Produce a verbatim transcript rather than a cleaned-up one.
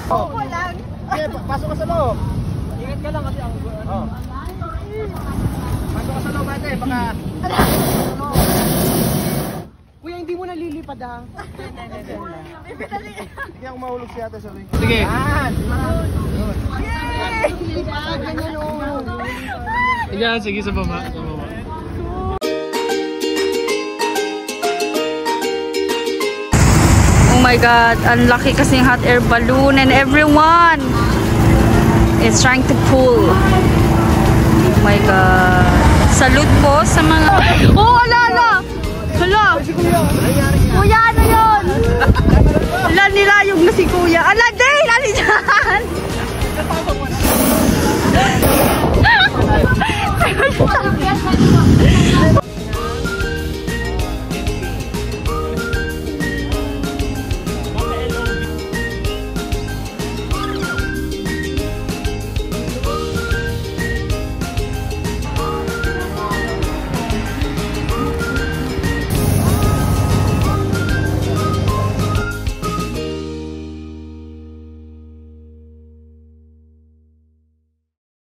Oh, lang. Sige, pasok ka sa loob. Ingat ka lang kasi ako. Oh. Pasok ka sa loob ate, baka... Kuya, hindi mo nalilipad ha? Hindi ako mahulog si ate, sorry. Sige. Yan! Yan, sige sa baba. Sa baba. Oh my God, ang laki kasing hot air balloon and everyone is trying to pull. Oh my God. Salute po sa mga... Oh, ala, ala! Hala! Kuya, ano yun?